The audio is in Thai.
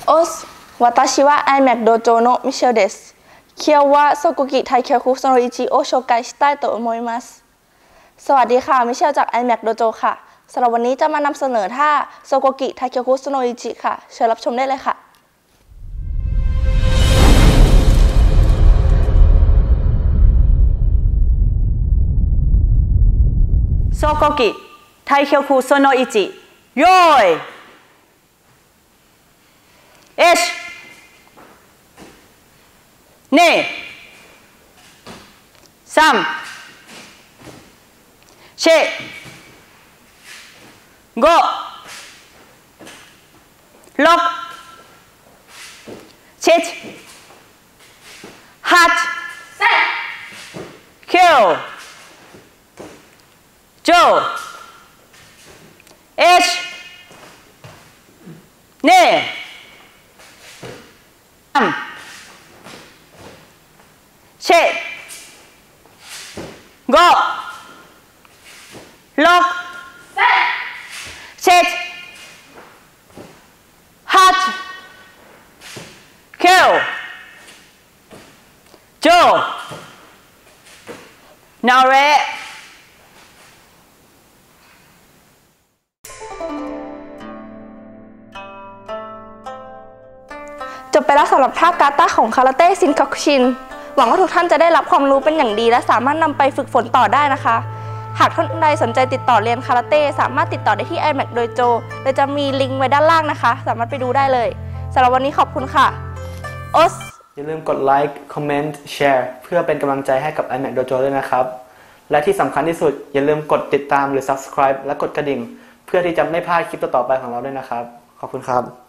オス、私は iMac 道場のミシェルです。今日はソコギタイキョクその1を紹介したいと思います。สวัสดีค่ะมิเชลจาก iMac โดโจค่ะสำหรับวันนี้จะมานำเสนอท่าโซโกกิไทเคียวคุโซโนอิจิค่ะเชิญรับชมได้เลยค่ะโซโกกิไทเคียวคุโซโนอิจิโยยเอชเน่ซัมเชโกล็อกเช็ดฮัทคิวโจเอชเน่เชโกล็อกเช็ดฮัทคิวโจนาเรจบไปแล้วสำหรับท่ากาตาของคาราเต้ซินคักชินหวังว่าทุกท่านจะได้รับความรู้เป็นอย่างดีและสามารถนำไปฝึกฝนต่อได้นะคะหากท่านใดสนใจติดต่อเรียนคาราเต้สามารถติดต่อได้ที่ iMac โดยโจโดยจะมีลิงก์ไว้ด้านล่างนะคะสามารถไปดูได้เลยสำหรับวันนี้ขอบคุณค่ะโอสอย่าลืมกดไลค์คอมเมนต์แชร์เพื่อเป็นกำลังใจให้กับ iMac Dojo ด้วยนะครับและที่สำคัญที่สุดอย่าลืมกดติดตามหรือ Subscribe และกดกระดิ่งเพื่อที่จะไม่พลาดคลิปต่อๆไปของเราด้วยนะครับขอบคุณครับ